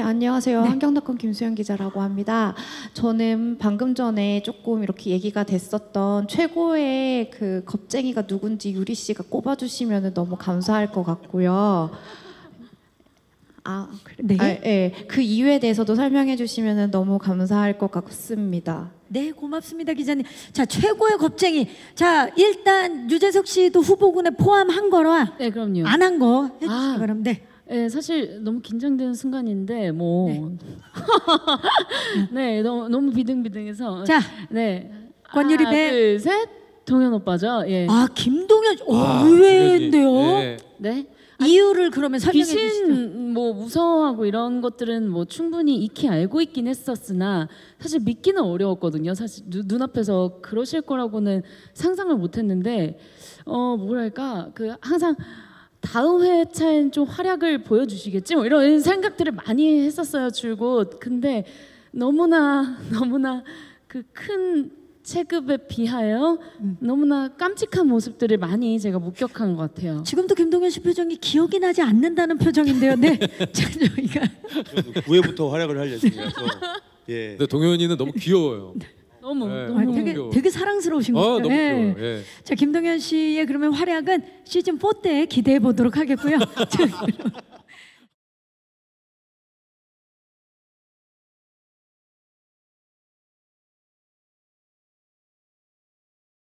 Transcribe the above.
안녕하세요. 한경닷컴 김수현 기자라고 합니다. 저는 방금 전에 조금 이렇게 얘기가 됐었던 최고의 그 겁쟁이가 누군지 유리 씨가 꼽아주시면 너무 감사할 것 같고요. 그 이유에 대해서도 설명해 주시면 너무 감사할 것 같습니다. 네, 고맙습니다, 기자님. 자, 최고의 겁쟁이. 자, 일단 유재석 씨도 후보군에 포함한 거라. 네, 그럼요. 안 한 거 해주시기 바랍니다. 네. 네, 사실 너무 긴장되는 순간인데 뭐 네, 너무 비등비등해서. 자, 네, 권유리 하나, 배. 둘, 셋. 동현 오빠죠. 예. 아, 김동현. 의외인데요. 네. 네. 이유를 그러면 설명해 주시죠. 귀신 뭐 무서워하고 이런 것들은 뭐 충분히 익히 알고 있긴 했었으나 사실 믿기는 어려웠거든요. 사실 눈앞에서 그러실 거라고는 상상을 못했는데 뭐랄까 그 항상 다음 회차엔 좀 활약을 보여주시겠지 뭐 이런 생각들을 많이 했었어요 줄곧. 근데 너무나 그 큰 체급에 비하여 너무나 깜찍한 모습들을 많이 제가 목격한 것 같아요. 지금도 김동현 씨 표정이 기억이 나지 않는다는 표정인데요. 네. 자, 저희가 9회부터 활약을 할 예정이라서. 예. 근데 동현이는 너무 귀여워요. 너무 되게 사랑스러우신 것 같아요. 너무 귀여워요. 예. 자, 김동현 씨의 그러면 활약은 시즌 4 때 기대해 보도록 하겠고요.